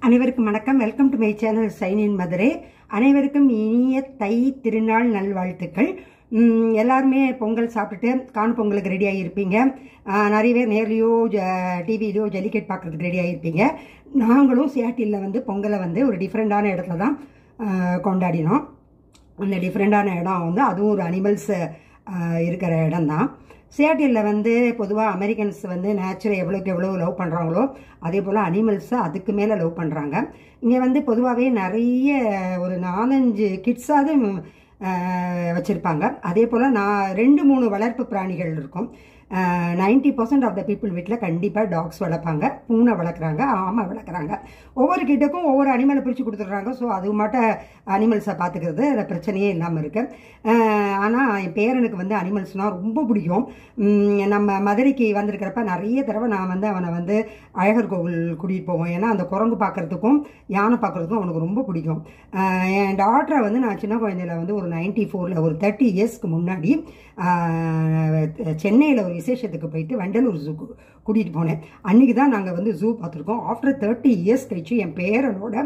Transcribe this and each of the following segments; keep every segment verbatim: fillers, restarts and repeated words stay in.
அனைவருக்கும் வணக்கம். Welcome to my channel sign in Madurai. அனைவருக்கும் இனிய தை திருநாள் நல்வாழ்த்துக்கள். எல்லாருமே பொங்கல் சாப்பிட்டுட்டு காணும் பொங்கலுக்கு ரெடி ஆகியிருப்பீங்க. நிறைய பேர் நேர்லையோ டிவிலையோ ஜல்லிக்கட்டு பார்க்குறதுக்கு ரெடி ஆகியிருப்பீங்க. நாங்களும் சியாட்டிலில் வந்து பொங்கலை வந்து ஒரு டிஃப்ரெண்ட்டான இடத்துல தான் கொண்டாடினோம். அந்த டிஃப்ரெண்ட்டான இடம் வந்து அதுவும் ஒரு அனிமல்ஸ் இருக்கிற இடம் தான். சியாட்டிலில் வந்து பொதுவாக அமெரிக்கன்ஸ் வந்து நேச்சுரை எவ்வளோக்கு எவ்வளோ லவ் பண்ணுறாங்களோ அதே போல் அனிமல்ஸை அதுக்கு மேலே லவ் பண்ணுறாங்க. இங்கே வந்து பொதுவாகவே நிறைய ஒரு நாலஞ்சு கிட்ஸாவது வச்சுருப்பாங்க. அதே போல் நான் ரெண்டு மூணு வளர்ப்பு பிராணிகள் இருக்கும். Ninety percent of the people வீட்டில் கண்டிப்பாக டாக்ஸ் வளர்ப்பாங்க, பூனை வளர்க்குறாங்க, ஆமை வளர்க்குறாங்க. ஒவ்வொரு கிட்டக்கும் ஒவ்வொரு அனிமலை பிரித்து கொடுத்துட்றாங்க. ஸோ அது மட்டும் அனிமல்ஸை பார்த்துக்கிறது அது பிரச்சனையே இல்லாமல் இருக்குது. ஆனால் என் பேரனுக்கு வந்து அனிமல்ஸ்னால் ரொம்ப பிடிக்கும். நம்ம மதுரைக்கு வந்திருக்கிறப்ப நிறைய தடவை நான் வந்து அவனை வந்து அழகர் கோவில் கூட்டிகிட்டு போவோம். ஏன்னா அந்த குரங்கு பார்க்குறதுக்கும் யானை பார்க்குறதுக்கும் அவனுக்கு ரொம்ப பிடிக்கும். என் டாக்டரை வந்து நான் சின்ன குழந்தையில வந்து ஒரு நைன்டி ஃபோரில் ஒரு தேர்ட்டி இயர்ஸ்க்கு முன்னாடி சென்னையில் ஒரு விசேஷத்துக்கு போயிட்டு வண்டலூர் ஜூக்கு கூட்டிகிட்டு போனேன். அன்றைக்கி தான் நாங்கள் வந்து ஜூ பார்த்துருக்கோம். ஆஃப்டர் தேர்ட்டி இயர்ஸ் கழிச்சு என் பேரனோட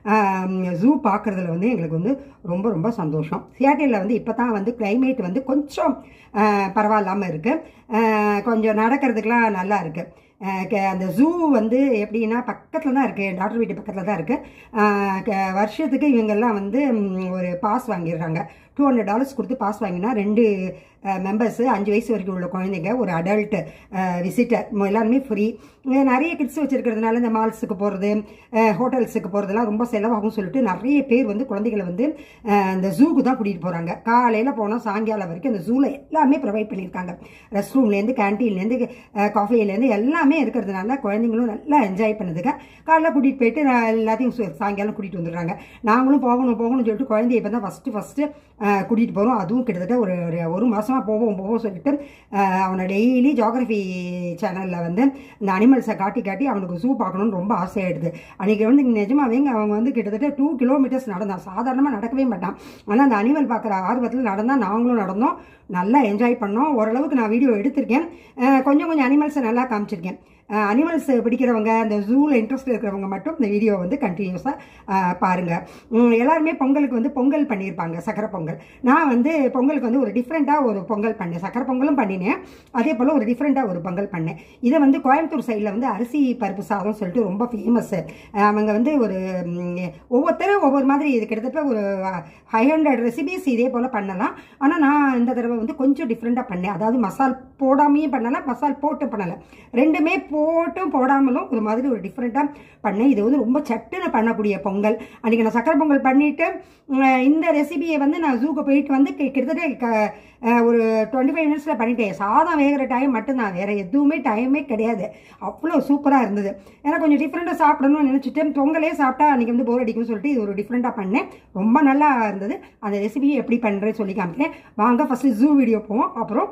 ஜூ பார்க்குறதுல வந்து எங்களுக்கு வந்து ரொம்ப ரொம்ப சந்தோஷம். சியாட்டிலில் வந்து இப்போ தான் வந்து கிளைமேட் வந்து கொஞ்சம் பரவாயில்லாமல் இருக்குது. கொஞ்சம் நடக்கிறதுக்கெலாம் நல்லா இருக்குது. அந்த ஜூ வந்து எப்படின்னா பக்கத்தில் தான் இருக்குது, டாக்டர் வீட்டு பக்கத்தில் தான் இருக்குது. வருஷத்துக்கு இவங்கெல்லாம் வந்து ஒரு பாஸ் வாங்கிடுறாங்க. டூ ஹண்ட்ரட் டாலர்ஸ் கொடுத்து பாஸ் வாங்கினா ரெண்டு மெம்பர்ஸு அஞ்சு வயசு வரைக்கும் உள்ள குழந்தைங்க, ஒரு அடல்ட் விசிட்டர் எல்லாருமே ஃப்ரீ. நிறைய கிட்ஸ் வச்சுருக்கிறதுனால இந்த மால்ஸுக்கு போகிறது, ஹோட்டல்ஸுக்கு போகிறதுலாம் ரொம்ப செலவாகும் சொல்லிட்டு நிறைய பேர் வந்து குழந்தைகளை வந்து இந்த ஜூக்கு தான் கூட்டிகிட்டு போகிறாங்க. காலையில் போனால் சாயங்காலம் வரைக்கும் அந்த ஜூவில் எல்லாமே ப்ரொவைட் பண்ணியிருக்காங்க. ரெஸ்ட் ரூம்லேருந்து கேன்டீன்லேருந்து காஃபிலேருந்து எல்லாமே இருக்கிறதுனால குழந்தைங்களும் நல்லா என்ஜாய் பண்ணுதுங்க. காலையில் கூட்டிகிட்டு போயிட்டு எல்லாத்தையும் சாயங்காலம் கூட்டிகிட்டு வந்துடுறாங்க. நாங்களும் போகணும் போகணும்னு சொல்லிட்டு குழந்தைய இப்போ தான் ஃபஸ்ட்டு ஃபஸ்ட்டு கூட்டிகிட்டு போகிறோம். அதுவும் கிட்டத்தட்ட ஒரு ஒரு மாதமாக போவோம் போவோம் சொல்லிட்டு அவனை டெய்லி ஜியாகிரஃபி சேனலில் வந்து இந்த அனிமல்ஸை காட்டி காட்டி அவனுக்கு ஜூ பார்க்கணுன்னு ரொம்ப ஆசையாயிடுது. அன்றைக்கி வந்து நிஜமாவேங்க அவங்க வந்து கிட்டத்தட்ட டூ கிலோமீட்டர்ஸ் நடந்தான். சாதாரணமாக நடக்கவே மாட்டான். ஆனால் அந்த அனிமல் பார்க்குற ஆர்வத்தில் நடந்தால் நாங்களும் நடந்தோம், நல்லா என்ஜாய் பண்ணோம். ஓரளவுக்கு நான் வீடியோ எடுத்திருக்கேன், கொஞ்சம் கொஞ்சம் அனிமல்ஸை நல்லா காமிச்சிருக்கேன். அனிமல்ஸ் பிடிக்கிறவங்க, அந்த ஜூவில் இன்ட்ரெஸ்ட் இருக்கிறவங்க மட்டும் இந்த வீடியோ வந்து கண்டினியூஸாக பாருங்கள். எல்லாருமே பொங்கலுக்கு வந்து பொங்கல் பண்ணியிருப்பாங்க, சக்கரை பொங்கல். நான் வந்து பொங்கலுக்கு வந்து ஒரு டிஃப்ரெண்ட்டாக ஒரு பொங்கல் பண்ணேன். சக்கரை பொங்கலும் பண்ணினேன், அதே போல் ஒரு டிஃப்ரெண்ட்டாக ஒரு பொங்கல் பண்ணேன். இதை வந்து கோயம்புத்தூர் சைடில் வந்து அரிசி பருப்பு சாதம் சொல்லிட்டு ரொம்ப ஃபேமஸ்ஸு. அவங்க வந்து ஒரு ஒவ்வொருத்தரும் ஒவ்வொரு மாதிரி, இது கிட்டத்தட்ட ஒரு ஃபைவ் ஹண்ட்ரட் ரெசிபிஸ் இதே போல் பண்ணலாம். ஆனால் நான் இந்த தடவை வந்து கொஞ்சம் டிஃப்ரெண்ட்டாக பண்ணேன். அதாவது மசால் போடாமையும் பண்ணலாம், மசால் போட்டு பண்ணலை, ரெண்டுமே போட்டும் போடாமலும் ஒரு மாதிரி ஒரு டிஃப்ரெண்ட்டாக பண்ணேன். இது வந்து ரொம்ப சட்டுன்னு பண்ணக்கூடிய பொங்கல். அன்றைக்கி நான் சக்கரை பொங்கல் பண்ணிவிட்டு இந்த ரெசிபியை வந்து நான் ஜூக்கு போயிட்டு வந்து கிட்டத்தட்ட ஒரு டுவெண்ட்டி ஃபைவ் மினிட்ஸில் பண்ணிட்டேன். சாதம் வேகிற டைம் மட்டும்தான், வேறு எதுவுமே டைமே கிடையாது. அவ்வளோ சூப்பராக இருந்தது. ஏன்னா கொஞ்சம் டிஃப்ரெண்ட்டாக சாப்பிடணும்னு நினச்சிட்டு பொங்கலே சாப்பிட்டா அன்றைக்கி வந்து போர் அடிக்கும்னு சொல்லிட்டு இது ஒரு டிஃப்ரெண்ட்டாக பண்ணேன். ரொம்ப நல்லா இருந்தது. அந்த ரெசிபியை எப்படி பண்ணுறேன்னு சொல்லி காமிக்கிறேன். வாங்க ஃபஸ்ட்டு ஜூ வீடியோ போவோம், அப்புறம்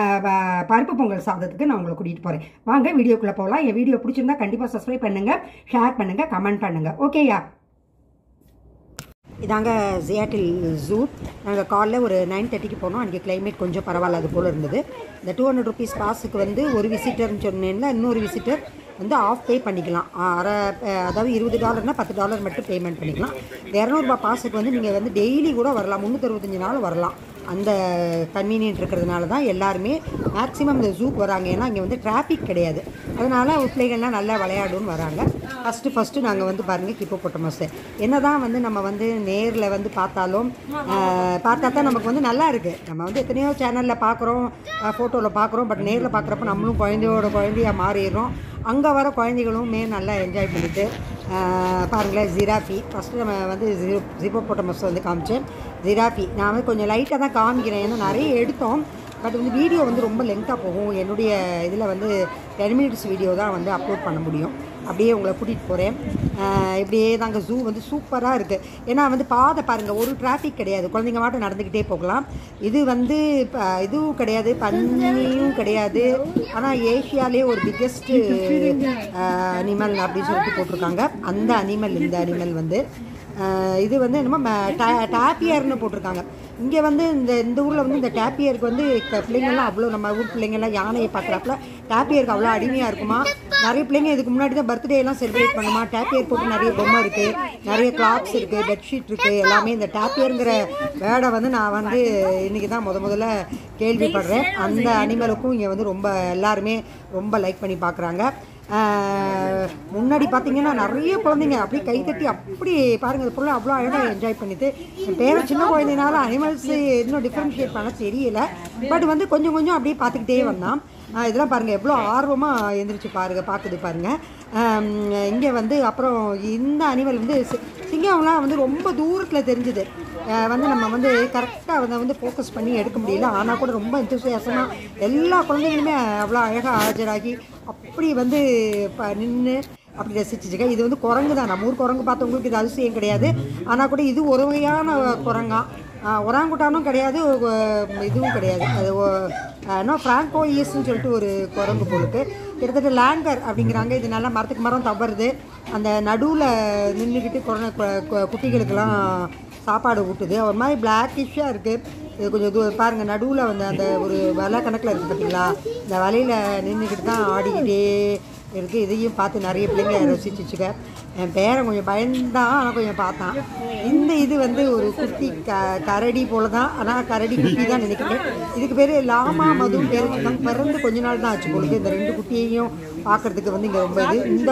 பருப்பு பொங்கல் சாதத்துக்கு நான் உங்களை கூட்டிகிட்டு போகிறேன். வாங்க வீடியோக்குள்ளே போகலாம். என் வீடியோ பிடிச்சிருந்தா கண்டிப்பாக சப்ஸ்கிரைப் பண்ணுங்கள், ஷேர் பண்ணுங்கள், கமெண்ட் பண்ணுங்கள். ஓகேயா? இதாங்க சியாட்டில் ஜூ. நாங்கள் காலைல ஒரு நைன் தேர்ட்டிக்கு போனோம். அன்றைக்கி கிளைமேட் கொஞ்சம் பரவாயில்ல, அது போல் இருந்தது. இந்த டூ ஹண்ட்ரட் ருபீஸ் பாஸுக்கு வந்து ஒரு விசிட்டர்னு சொன்னேன்னா இன்னொரு விசிட்டர் வந்து ஆஃப் பே பண்ணிக்கலாம். அரை அதாவது இருபது டாலர்னால் பத்து டாலர் மட்டும் பேமெண்ட் பண்ணிக்கலாம். இரநூறுபா பாஸுக்கு வந்து நீங்கள் வந்து டெய்லி கூட வரலாம், முந்நூற்றறுபத்தஞ்சு நாள் வரலாம். அந்த கன்வீனியன்ட் இருக்கிறதுனால தான் எல்லாருமே மேக்ஸிமம் இந்த ஜூக்கு வராங்க. ஏன்னா இங்கே வந்து டிராஃபிக் கிடையாது, அதனால் பிள்ளைகள்லாம் நல்லா விளையாடுன்னு வராங்க. ஃபஸ்ட்டு ஃபஸ்ட்டு நாங்கள் வந்து பாருங்கள் ஹிப்போபொட்டமஸ். என்ன தான் வந்து நம்ம வந்து நேரில் வந்து பார்த்தாலும் பார்த்தா தான் நமக்கு வந்து நல்லா இருக்குது. நம்ம வந்து எத்தனையோ சேனலில் பார்க்குறோம், ஃபோட்டோவில் பார்க்குறோம், பட் நேரில் பார்க்குறப்ப நம்மளும் குழந்தையோட குழந்தையாக மாறிடுறோம். அங்கே வர குழந்தைகளுமே நல்லா என்ஜாய் பண்ணிவிட்டு பாருங்களேன். ஜிராஃபி ஃபஸ்ட்டு நம்ம வந்து ஹிப்போபொட்டமஸ் வந்து காமிச்சேன். ஜிராஃபி நான் வந்து கொஞ்சம் லைட்டாக தான் காமிக்கிறேன், ஏன்னா நிறைய எடுத்தோம். பட் வந்து வீடியோ வந்து ரொம்ப லென்த்தாக போகும். என்னுடைய இதில் வந்து டென் மினிட்ஸ் வீடியோ தான் வந்து அப்லோட் பண்ண முடியும். அப்படியே உங்களை கூட்டிகிட்டு போகிறேன். இப்படியே தாங்க ஜூ வந்து சூப்பராக இருக்குது. ஏன்னா வந்து பாதை பாருங்கள், ஒரு டிராஃபிக் கிடையாது, குழந்தைங்க மாட்டம் நடந்துக்கிட்டே போகலாம். இது வந்து இதுவும் கிடையாது, பன்னியும் கிடையாது. ஆனால் ஏஷியாலே ஒரு பிக்கெஸ்ட்டு அனிமல் அப்படின்னு சொல்லிட்டு போட்டிருக்காங்க. அந்த அனிமல் இந்த அனிமல் வந்து இது வந்து என்னமோ டாப்பியர்னு போட்டிருக்காங்க. இங்கே வந்து இந்த இந்த ஊரில் வந்து இந்த டேப்பியருக்கு வந்து பிள்ளைங்கள்லாம் அவ்வளோ, நம்ம ஊர் பிள்ளைங்கள்லாம் யானையை பார்க்குறாப்புல டேப்பியருக்கு அவ்வளோ அடிமையாக இருக்குமா. நிறைய பிள்ளைங்க இதுக்கு முன்னாடி தான் பர்த்டே எல்லாம் செலிப்ரேட் பண்ணுமா. டேப்பியர் போட்டு நிறைய பொம்மை இருக்குது, நிறைய கிளாத்ஸ் இருக்குது, பெட்ஷீட் இருக்குது, எல்லாமே. இந்த டேப்பியருங்கிற வேர்டை வந்து நான் வந்து இன்றைக்கி தான் முத முதல்ல கேள்விப்படுறேன். அந்த அனிமலுக்கும் இங்கே வந்து ரொம்ப எல்லாருமே ரொம்ப லைக் பண்ணி பார்க்குறாங்க. முன்னாடி பார்த்தீங்கன்னா நிறைய குழந்தைங்க அப்படியே கைத்தட்டி அப்படி பாருங்கள், அது பொருள் அவ்வளோ அழகாக என்ஜாய் பண்ணிட்டு. என் பேரை சின்ன குழந்தைனால அனிமல்ஸ் இன்னும் டிஃப்ரென்ஷியேட் பண்ண தெரியல. பட் வந்து கொஞ்சம் கொஞ்சம் அப்படியே பார்த்துக்கிட்டே வந்தான். இதெல்லாம் பாருங்கள் எவ்வளோ ஆர்வமாக எழுந்திரிச்சு பாருங்கள் பார்க்குது பாருங்கள். இங்கே வந்து அப்புறம் இந்த அனிமல் வந்து சிங்கம்லாம் வந்து ரொம்ப தூரத்தில் தெரிஞ்சுது. வந்து நம்ம வந்து கரெக்டாக அதை வந்து ஃபோக்கஸ் பண்ணி எடுக்க முடியல. ஆனால் கூட ரொம்ப எந்தூசியாசமாக எல்லா குழந்தைங்களுமே அவ்வளோ அழகாக ஆஜராகி அப்படி வந்து இப்போ நின்று அப்படி ரசிச்சுச்சுக்க. இது வந்து குரங்கு தான். நம்ம ஊர் குரங்கு பார்த்தவங்களுக்கு இது அதிசயம் கிடையாது. ஆனால் கூட இது ஒரு வகையான குரங்கா. ஒராங்குட்டானும் கிடையாது, இதுவும் கிடையாது. அது இன்னும் ஃப்ராங்கோயிஸ்ன்னு சொல்லிட்டு ஒரு குரங்கு பொருளுக்கு கிட்டத்தட்ட லேங்கர் அப்படிங்கிறாங்க. இது நல்லா மரத்துக்கு மரம் தவறுது. அந்த நடுவில் நின்றுக்கிட்டு குழந்தை குட்டிகளுக்கெல்லாம் சாப்பாடு ஊட்டுது. ஒரு மாதிரி பிளாக்கிஷாக இருக்குது. இது கொஞ்சம் இது பாருங்கள், நடுவில் வந்து அந்த ஒரு வலை கணக்கில் இருக்குது பார்த்தீங்களா. இந்த வலையில் நின்றுக்கிட்டு தான் ஆடிக்கிட்டே இருக்குது. இதையும் பார்த்து நிறைய பிள்ளைங்க ரசிச்சுச்சுக்க. என் பேரன் கொஞ்சம் பயந்தான், ஆனால் கொஞ்சம் பார்த்தான். இந்த இது வந்து ஒரு குட்டி க கரடி போல தான், ஆனால் கரடி குட்டி தான் நினைக்கிறேன். இதுக்கு பேர் லாமா மதுன்னு பேர் வச்சுருக்காங்க. பிறந்து கொஞ்ச நாள் தான் ஆச்சு பொழுது. இந்த ரெண்டு குட்டியையும் பார்க்குறதுக்கு வந்து இங்கே ரொம்ப இது. இந்த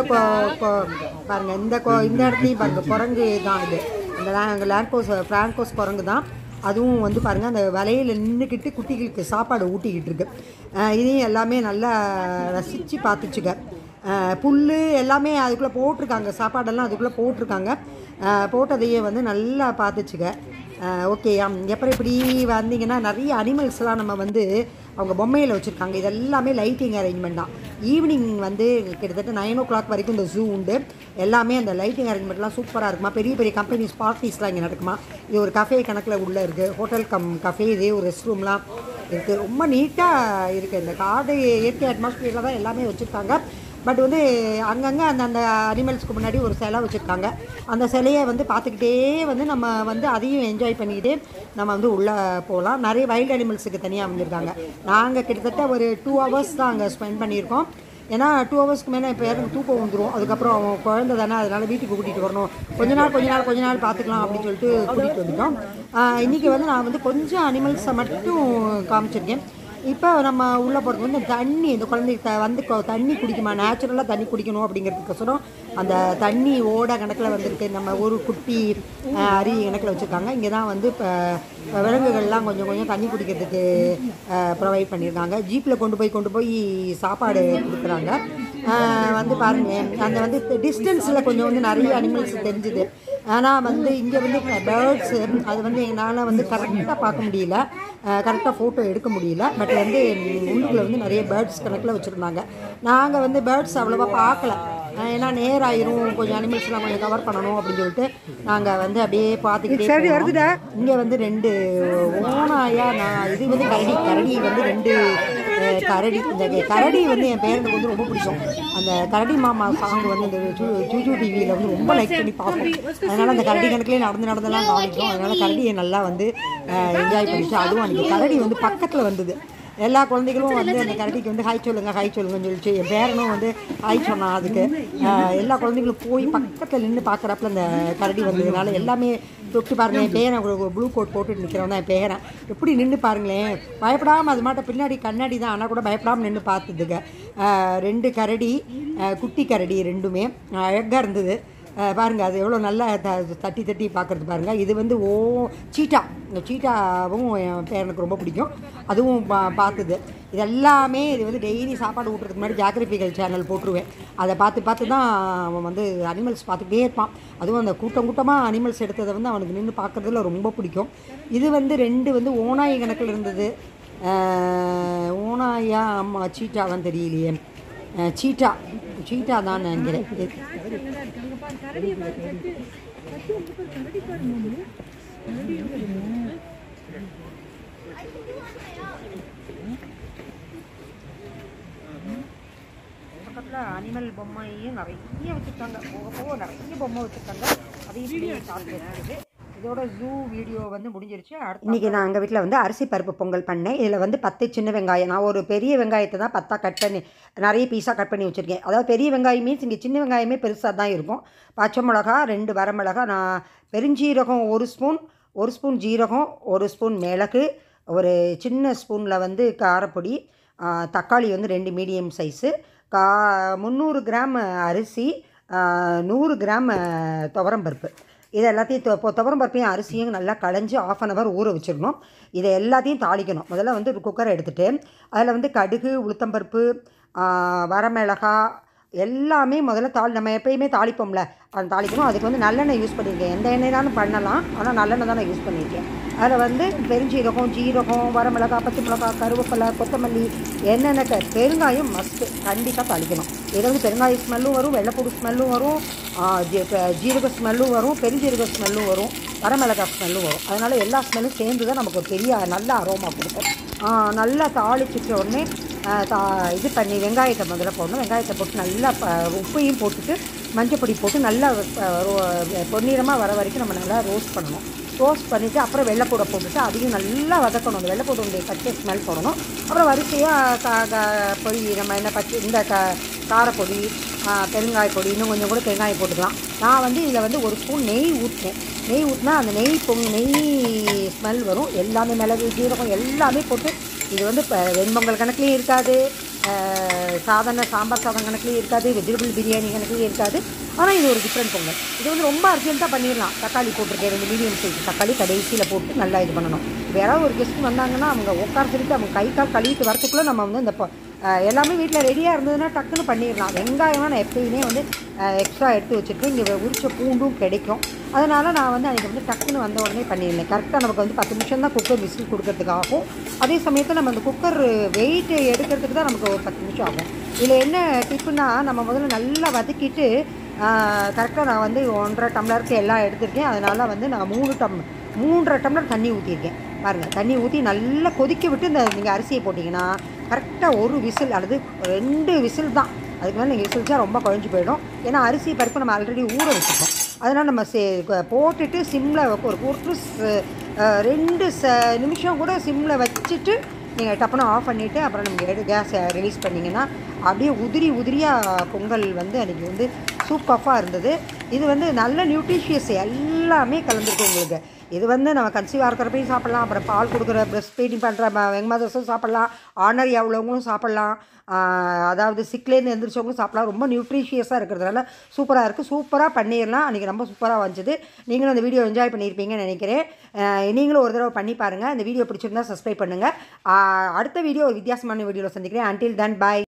பாருங்கள், இந்த இந்த இடத்துலையும் பாருங்கள் குரங்கு தான். இது இந்த லே லேங்கோஸ் ஃப்ராங்கோஸ் குரங்கு தான். அதுவும் வந்து பாருங்கள் அந்த வலையில் நின்றுக்கிட்டு குட்டிகளுக்கு சாப்பாடு ஊட்டிக்கிட்டு இருக்கு. இதையும் எல்லாமே நல்லா ரசித்து பார்த்துச்சுக்க. புல் எல்லாமே அதுக்குள்ளே போட்டிருக்காங்க, சாப்பாடெல்லாம் அதுக்குள்ளே போட்டிருக்காங்க. போட்டதையே வந்து நல்லா பார்த்துச்சுக்க. ஓகே, எப்போ இப்படி வந்தீங்கன்னா நிறைய அனிமல்ஸ்லாம் நம்ம வந்து அவங்க பொம்மையில் வச்சுருக்காங்க. இது எல்லாமே லைட்டிங் அரேஞ்ச்மெண்ட் தான். ஈவினிங் வந்து கிட்டத்தட்ட நைன் ஓ கிளாக் வரைக்கும் இந்த ஜூ உண்டு. எல்லாமே அந்த லைட்டிங் அரேஞ்ச்மெண்ட்லாம் சூப்பராக இருக்குமா. பெரிய பெரிய கம்பெனிஸ் பார்ட்டிஸ்லாம் இங்கே நடக்குமா. இது ஒரு கஃபே கணக்கில் உள்ளே இருக்குது. ஹோட்டல் கம் கஃபே, இதே ஒரு ரெஸ்ட் ரூம்லாம் இருக்குது. ரொம்ப நீட்டாக இருக்குது. இந்த காடு இயற்கை அட்மாஸ்பியரில் தான் எல்லாமே வச்சுருக்காங்க. பட் வந்து அங்கங்கே அந்த அந்த அனிமல்ஸ்க்கு முன்னாடி ஒரு சிலை வச்சுருக்காங்க. அந்த சிலையை வந்து பார்த்துக்கிட்டே வந்து நம்ம வந்து அதையும் என்ஜாய் பண்ணிக்கிட்டு நம்ம வந்து உள்ளே போகலாம். நிறைய வைல்டு அனிமல்ஸுக்கு தனியாக வந்திருக்காங்க. நாங்கள் கிட்டத்தட்ட ஒரு டூ ஹவர்ஸ் தான் அங்கே ஸ்பெண்ட் பண்ணியிருக்கோம். ஏன்னா டூ ஹவர்ஸ்க்கு மேலே இப்போ யாரும் தூக்கம் வந்துடும். அதுக்கப்புறம் அவன் குழந்தை தானே, அதனால் வீட்டுக்கு கூட்டிகிட்டு வரணும். கொஞ்ச நாள் கொஞ்ச நாள் கொஞ்ச நாள் பார்த்துக்கலாம் அப்படின்னு சொல்லிட்டு கூட்டிகிட்டு வந்துட்டோம். இன்றைக்கி வந்து நான் வந்து கொஞ்சம் அனிமல்ஸை மட்டும் காமிச்சிருக்கேன். இப்போ நம்ம உள்ளே போகிறது வந்து தண்ணி, இந்த குழந்தைக்கு த வந்து தண்ணி குடிக்குமா, நேச்சுரலாக தண்ணி குடிக்கணும் அப்படிங்கிறதுக்கோசரம் அந்த தண்ணி ஓட கணக்கில் வந்திருக்கு. நம்ம ஒரு குட்டி அருவி கணக்கில் வச்சுருக்காங்க. இங்கே தான் வந்து இப்போ விலங்குகள்லாம் கொஞ்சம் கொஞ்சம் தண்ணி குடிக்கிறதுக்கு ப்ரொவைட் பண்ணியிருக்காங்க. ஜீப்பில் கொண்டு போய் கொண்டு போய் சாப்பாடு கொடுக்குறாங்க. வந்து பாருங்கள், அந்த வந்து டிஸ்டன்ஸில் கொஞ்சம் வந்து நிறைய அனிமல்ஸ் தெரிஞ்சுது. ஆனால் வந்து இங்கே வந்து பேர்ட்ஸு அது வந்து என்னால் வந்து கரெக்டாக பார்க்க முடியல, கரெக்டாக ஃபோட்டோ எடுக்க முடியல. பட் வந்து உள்ளுக்குள்ளே வந்து நிறைய பேர்ட்ஸ் கணக்கில் வச்சுருந்தாங்க. நாங்கள் வந்து பேர்ட்ஸ் அவ்வளோவா பார்க்கல. ஏன்னா நேராயிரும், கொஞ்சம் அனிமல்ஸ்லாம் கொஞ்சம் கவர் பண்ணணும் அப்படின்னு சொல்லிட்டு நாங்கள் வந்து அப்படியே பார்த்துக்கிட்டே வருதுடா. இங்கே வந்து ரெண்டு ஓனாயா, நான் இது வந்து கரடி கரடி வந்து ரெண்டு கரடி. இந்த கரடி வந்து என் பேரனுக்கு வந்து ரொம்ப பிடிக்கும். அந்த கரடி மாமா சாங் வந்து இந்த ஜூஜூ டிவியில் வந்து ரொம்ப லைக் பண்ணி பார்ப்போம். அதனால் அந்த கரடி கணக்கிலே நடந்து நடந்தெல்லாம் காமிக்கும். அதனால் கரடியை நல்லா வந்து என்ஜாய் பண்ணிச்சு. அதுவும் அன்றைக்கி கரடி வந்து பக்கத்தில் வந்தது. எல்லா குழந்தைகளும் வந்து அந்த கரடிக்கு வந்து ஹாய் சொல்லுங்க ஹாய் சொல்லுங்கன்னு சொல்லிச்சு. என் பேரனும் வந்து ஹாய் சொன்னான். அதுக்கு எல்லா குழந்தைகளும் போய் பக்கத்தில் நின்று பார்க்குறப்பல அந்த கரடி வந்ததுனால எல்லாமே தொட்டு பாருங்கள். என் பேரன் ஒரு ப்ளூ கோட் போட்டுட்டு நிற்கிறவன் தான் என் பேரன். எப்படி நின்று பாருங்களேன், பயப்படாமல். அது மாட்ட பின்னாடி கண்ணாடி தான், ஆனால் கூட பயப்படாமல் நின்று பார்த்துதுங்க. ரெண்டு கரடி, குட்டி கரடி ரெண்டுமே அழகாக இருந்தது. பாருங்கள், அது எவ்வளோ நல்லா த தட்டி தட்டி பார்க்குறது பாருங்கள். இது வந்து ஓ சீட்டா, இந்த சீட்டாவும் என் பேரனுக்கு ரொம்ப பிடிக்கும். அதுவும் பா பார்த்துது. இது எல்லாமே இது வந்து டெய்லி சாப்பாடு ஊட்டுறதுக்கு முன்னாடி ஜாகிரபிக்கல் சேனல் போட்டுருவேன். அதை பார்த்து பார்த்து தான் அவன் வந்து அனிமல்ஸ் பார்த்துக்கிட்டே இருப்பான். அதுவும் அந்த கூட்டம் கூட்டமாக அனிமல்ஸ் எடுத்ததை வந்து அவனுக்கு நின்று பார்க்குறதுல ரொம்ப பிடிக்கும். இது வந்து ரெண்டு வந்து ஓனாய் கணக்கில் இருந்தது. ஓனாயா அம்மா சீட்டாவான்னு தெரியலையே. சீட்டா சீட்டா தான் நினைக்கிறேன். பக்கத்தில் அனிமல் பொம்மையும் நிறைய வச்சுருக்காங்க. போக போக நிறைய பொம்மை வச்சுருக்காங்க. அதையும் பார்த்து வச்சுருக்குது. இதோட ஜூ வீடியோ வந்து முடிஞ்சிருச்சு. இன்றைக்கி நான் எங்கள் வீட்டில் வந்து அரிசி பருப்பு பொங்கல் பண்ணேன். இதில் வந்து பத்து சின்ன வெங்காயம், நான் ஒரு பெரிய வெங்காயத்தை தான் பத்தாக கட் பண்ணி நிறைய பீஸாக கட் பண்ணி வச்சுருக்கேன். அதாவது பெரிய வெங்காயம் மீன்ஸ் இங்கே சின்ன வெங்காயமே பெருசாக தான் இருக்கும். பச்சை மிளகா ரெண்டு வரமிளகா, நான் பெருஞ்சீரகம் ஒரு ஸ்பூன், ஒரு ஸ்பூன் ஜீரகம், ஒரு ஸ்பூன் மிளகு, ஒரு சின்ன ஸ்பூனில் வந்து காரப்பொடி, தக்காளி வந்து ரெண்டு மீடியம் சைஸு, கா முந்நூறு கிராம் அரிசி, நூறு கிராம் துவரம்பருப்பு. இதை எல்லாத்தையும் இப்போ துவரம்பருப்பையும் அரிசியும் நல்லா களைஞ்சி ஆஃப் அன் ஹவர் ஊற வச்சிடணும். இதை எல்லாத்தையும் தாளிக்கணும். முதல்ல வந்து ஒரு குக்கரை எடுத்துகிட்டு அதில் வந்து கடுகு, உளுத்தம்பருப்பு, வரமிளகா எல்லாமே முதல்ல தாளி நம்ம எப்பயுமே தாளிப்போம்ல, அது தாளிக்கணும். அதுக்கு வந்து நல்லெண்ணெய் யூஸ் பண்ணியிருக்கேன். எந்த எண்ணெய்னாலும் பண்ணலாம், ஆனால் நல்லெண்ணெய் தான் நான் யூஸ் பண்ணியிருக்கேன். அதில் வந்து பெருஞ்சீரகம், ஜீரகம், வரமிளகா, பச்சை மிளகா, கருவேப்பிலை, கொத்தமல்லி, என்னென்ன பெருங்காயம் மஸ்ட்டு கண்டிப்பாக தாளிக்கணும். இதில் வந்து பெருங்காய ஸ்மெல்லும் வரும், வெள்ளைப்பூடு ஸ்மெல்லும் வரும், ஜீரக ஸ்மெல்லும் வரும், பெருஞ்சீரக ஸ்மெல்லும் வரும், வரமிளகா ஸ்மெல்லும் வரும். அதனால் எல்லா ஸ்மெல்லும் சேர்ந்து தான் நமக்கு ஒரு பெரிய நல்ல அரோமா கொடுக்கும். நல்லா தாளிச்சிட்ட உடனே தா இது பண்ணி வெங்காயத்தை முதல்ல போடணும். வெங்காயத்தை போட்டு நல்லா ப உப்பையும் போட்டுட்டு மஞ்சப்பொடி போட்டு நல்லா பொன்னிறமாக வர வரைக்கும் நம்ம நல்லா ரோஸ்ட் பண்ணணும். ரோஸ்ட் பண்ணிவிட்டு அப்புறம் வெள்ளைப்பூடை போட்டுட்டு அதையும் நல்லா வதக்கணும். அந்த வெள்ளைப்பூடைய பச்சை ஸ்மெல் போடணும். அப்புறம் வரிசையாக கா பொடி நம்ம என்ன பச்சை இந்த க காரப்பொடி, பெருங்காய பொடி, இன்னும் கொஞ்சம் கூட பெருங்காயம் போட்டுக்கலாம். நான் வந்து இதில் வந்து ஒரு ஸ்பூன் நெய் ஊற்றினேன். நெய் ஊற்றினா அந்த நெய் பொங் நெய் ஸ்மெல் வரும். எல்லாமே மிளகு, ஜீரகம் எல்லாமே போட்டு இது வந்து இப்போ வெண்பொங்கல் கணக்குலேயும் இருக்காது, சாதாரண சாம்பார் சாதம் கணக்குலேயும் இருக்காது, வெஜிடபிள் பிரியாணி கணக்குலேயும் இருக்காது. ஆனால் இது ஒரு டிஃப்ரெண்ட் பொங்கல். இது வந்து ரொம்ப அர்ஜென்ட்டாக பண்ணிடலாம். தக்காளி போட்டிருக்கேன், ரெண்டு மீடியம் சைஸ் தக்காளி கடைசியில் போட்டு நல்லா இது பண்ணணும். யாராவது ஒரு கெஸ்ட் வந்தாங்கன்னா அவங்க உட்கார சொல்லிட்டு அவங்க கை கால் கழுவிட்டு வரத்துக்குள்ளே நம்ம வந்து இந்த எல்லாமே வீட்டில் ரெடியாக இருந்ததுன்னா டக்குன்னு பண்ணிடலாம். வெங்காயமாக நான் எப்பயுமே வந்து எக்ஸ்ட்ரா எடுத்து வச்சுருக்கேன். இங்கே உரிச்ச பூண்டும் கிடைக்கும். அதனால் நான் வந்து அன்றைக்கி வந்து டக்குன்னு வந்த உடனே பண்ணியிருந்தேன். கரெக்டாக நமக்கு வந்து பத்து நிமிஷம் தான் குக்கர் விசில் கொடுக்கறதுக்கு ஆகும். அதே சமயத்தில் நம்ம அந்த குக்கர் வெயிட்டு எடுக்கிறதுக்கு தான் நமக்கு ஒரு பத்து நிமிஷம் ஆகும். இதில் என்ன டிப்புன்னா, நம்ம முதல்ல நல்லா வதக்கிட்டு கரெக்டாக நான் வந்து ஒன்றரை டம்ளருக்கு எல்லாம் எடுத்திருக்கேன். அதனால் வந்து நான் மூணு டம் மூன்றரை டம்ளர் தண்ணி ஊற்றிருக்கேன். பாருங்கள், தண்ணி ஊற்றி நல்லா கொதிக்க விட்டு இந்த நீங்கள் அரிசியை போட்டிங்கன்னா கரெக்டாக ஒரு விசில் அல்லது ரெண்டு விசில் தான். அதுக்கு மேலே நீங்கள் விசில்ச்சா ரொம்ப குழஞ்சி போயிடும். ஏன்னா அரிசி பருப்பு நம்ம ஆல்ரெடி ஊற வச்சுருக்கோம். அதனால் நம்ம சே போட்டுட்டு சிம்மில் ஒரு ஒரு ரெண்டு ச நிமிஷம் கூட சிம்மில் வச்சுட்டு நீங்கள் டப்புன்னு ஆஃப் பண்ணிவிட்டு அப்புறம் நம்ம எடு கேஸை ரிலீஸ் பண்ணிங்கன்னா அப்படியே உதிரி உதிரியாக பொங்கல் வந்து அன்றைக்கி வந்து சூப்பராக இருந்தது. இது வந்து நல்ல நியூட்ரிஷியஸ் எல்லாமே கலந்துருக்கு உங்களுக்கு. இது வந்து நம்ம கன்சீவாக இருக்கிறப்பையும் சாப்பிட்லாம், அப்புறம் பால் கொடுக்குற ப்ரெஸ்ட் ஃபீடிங் பண்ணுற யங் மதர்ஸும் சாப்பிட்லாம், ஆர்டினரியாக உள்ளவங்களும் சாப்பிட்லாம், அதாவது சிக்லேருந்து எழுந்திரிச்சவங்களும் சாப்பிட்லாம். ரொம்ப நியூட்ரிஷியஸாக இருக்கிறதுனால சூப்பராக இருக்குது. சூப்பராக பண்ணிடலாம். அன்றைக்கி ரொம்ப சூப்பராக வந்துச்சு. நீங்களும் அந்த வீடியோ என்ஜாய் பண்ணியிருப்பீங்கன்னு நினைக்கிறேன். நீங்களும் ஒரு தடவை பண்ணி பாருங்கள். இந்த வீடியோ பிடிச்சிருந்தா சப்ஸ்கிரைப் பண்ணுங்கள். அடுத்த வீடியோ ஒரு வித்தியாசமான வீடியோவில் சந்திக்கிறேன். Until then by.